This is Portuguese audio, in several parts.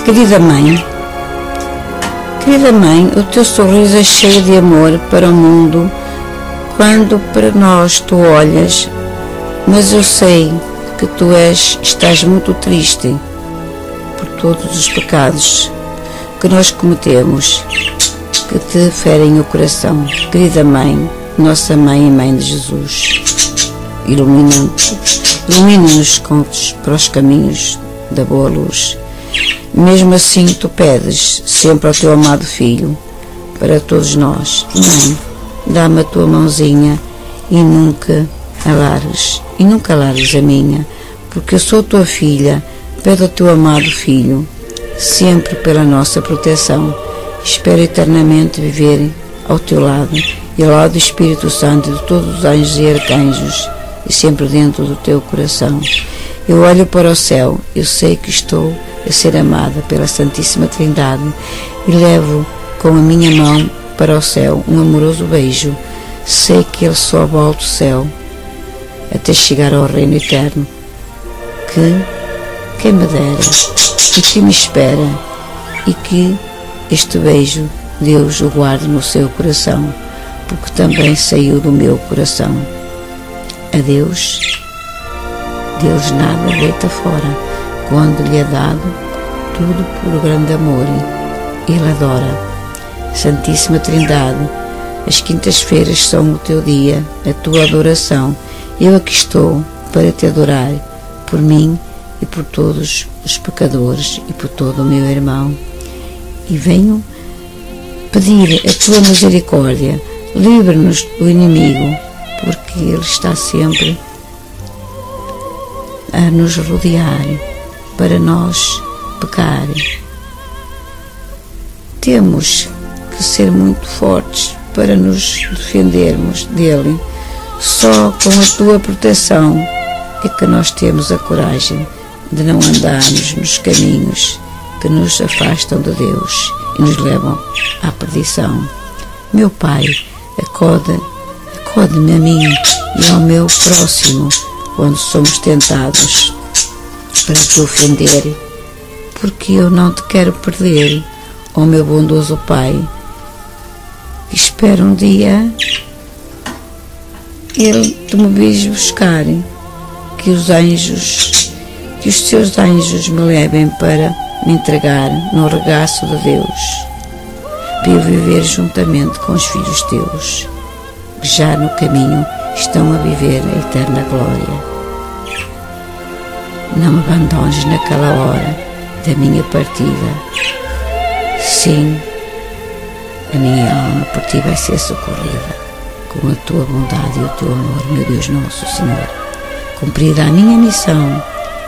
Querida mãe, o teu sorriso é cheio de amor para o mundo quando para nós tu olhas, mas eu sei que tu estás muito triste por todos os pecados que nós cometemos, que te ferem o coração. Querida mãe, nossa mãe e mãe de Jesus, ilumina-nos para os caminhos da boa luz. Mesmo assim tu pedes sempre ao teu amado Filho para todos nós: Mãe, dá-me a tua mãozinha e nunca alares a minha, porque eu sou tua filha. Pedo ao teu amado Filho sempre pela nossa proteção. Espero eternamente viver ao teu lado e ao lado do Espírito Santo e de todos os anjos e arcanjos, e sempre dentro do teu coração. Eu olho para o céu, eu sei que estou a ser amada pela Santíssima Trindade e levo com a minha mão para o céu um amoroso beijo. Sei que ele só volta ao céu até chegar ao reino eterno, que quem me dera e que me espera, e que este beijo Deus o guarde no seu coração, porque também saiu do meu coração. Adeus, Deus nada deita fora, quando lhe é dado tudo por grande amor, ele adora. Santíssima Trindade, as quintas-feiras são o teu dia, a tua adoração. Eu aqui estou para te adorar, por mim e por todos os pecadores e por todo o meu irmão. E venho pedir a tua misericórdia, livra-nos do inimigo, porque ele está sempre a nos rodear para nós pecar. Temos que ser muito fortes para nos defendermos dele. Só com a tua proteção é que nós temos a coragem de não andarmos nos caminhos que nos afastam de Deus e nos levam à perdição. Meu Pai, acode-me a mim e ao meu próximo quando somos tentados para te ofender, porque eu não te quero perder, ó meu bondoso Pai. Espero um dia ele te me veja buscar, que os teus anjos me levem para me entregar no regaço de Deus, para eu viver juntamente com os filhos teus, que já no caminho estão a viver a eterna glória. Não me abandones naquela hora da minha partida. Sim, a minha alma por ti vai ser socorrida, com a tua bondade e o teu amor, meu Deus nosso Senhor. Cumprida a minha missão,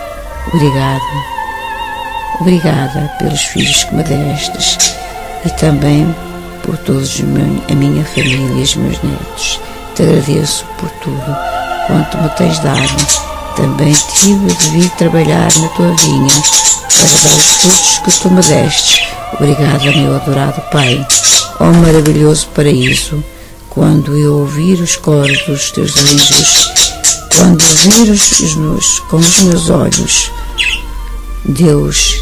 obrigada pelos filhos que me destes e também por todos a minha família e os meus netos. Te agradeço por tudo quanto me tens dado. Também tive de vir trabalhar na tua vinha para dar os frutos que tu me deste. Obrigada, meu adorado Pai. Ó maravilhoso paraíso, quando eu ouvir os coros dos teus anjos, quando ouvir com os meus olhos, Deus,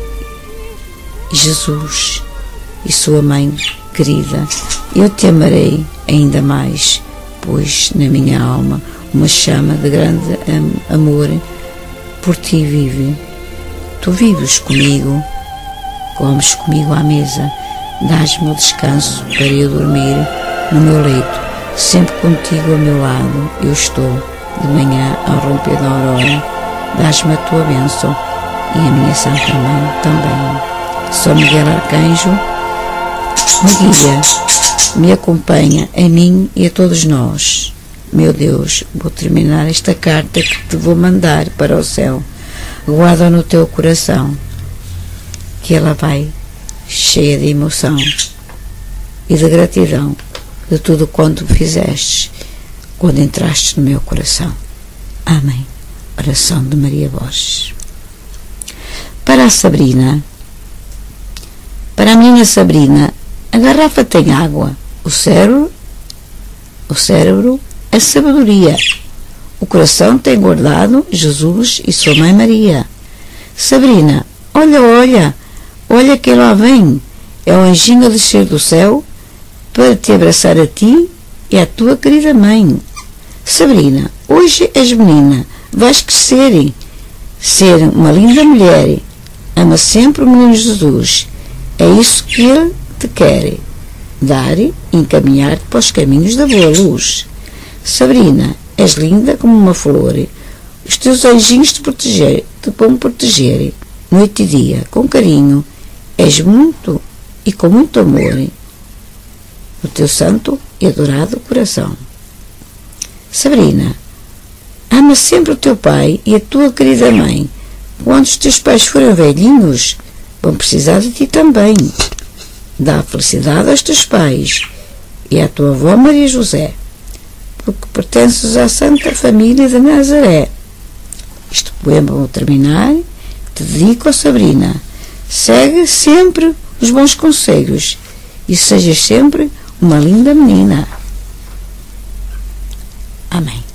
Jesus e sua mãe querida, eu te amarei ainda mais, pois na minha alma uma chama de grande amor por ti vive. Tu vives comigo, comes comigo à mesa, dás-me o descanso para eu dormir no meu leito, sempre contigo ao meu lado eu estou, de manhã ao romper da aurora. Dás-me a tua bênção e a minha Santa Mãe também. São Miguel Arcanjo me guia, me acompanha a mim e a todos nós. Meu Deus, vou terminar esta carta que te vou mandar para o céu. Guarda no teu coração, que ela vai cheia de emoção e de gratidão de tudo quanto fizeste quando entraste no meu coração. Amém. Oração de Maria Borges. Para a Sabrina, para a minha Sabrina, a garrafa tem água, o cérebro é sabedoria, o coração tem guardado Jesus e sua mãe Maria. Sabrina, olha, Olha quem lá vem, é o anjinho a descer do céu para te abraçar a ti e à tua querida mãe. Sabrina, hoje és menina, vais crescer, ser uma linda mulher. Ama sempre o menino Jesus. É isso que ele te quer, dar e encaminhar-te para os caminhos da boa luz. Sabrina, és linda como uma flor. Os teus anjinhos te vão proteger, noite e dia, com carinho. És muito e com muito amor no teu santo e adorado coração. Sabrina, ama sempre o teu pai e a tua querida mãe. Quando os teus pais forem velhinhos, vão precisar de ti também. Dá felicidade aos teus pais e à tua avó Maria José, porque pertences à Santa Família de Nazaré. Este poema, ao terminar, te dedico a Sabrina. Segue sempre os bons conselhos e sejas sempre uma linda menina. Amém.